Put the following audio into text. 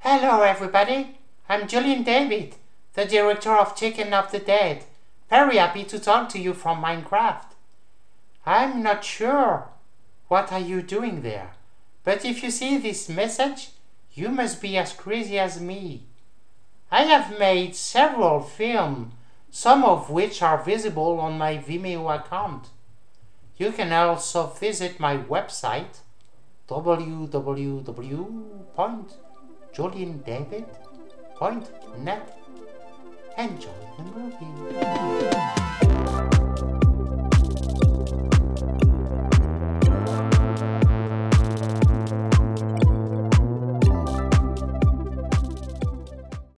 Hello everybody, I'm Julien David, the director of Chicken of the Dead. Very happy to talk to you from Minecraft. I'm not sure what are you doing there, but if you see this message, you must be as crazy as me. I have made several films, some of which are visible on my Vimeo account. You can also visit my website www.juliendavid.net. Enjoy the movie.